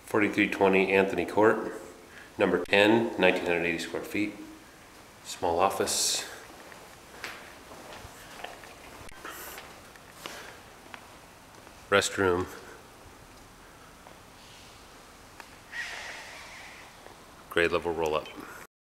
4320 Anthony Court, number 10, 1980 square feet. Small office. Restroom. Grade level roll up.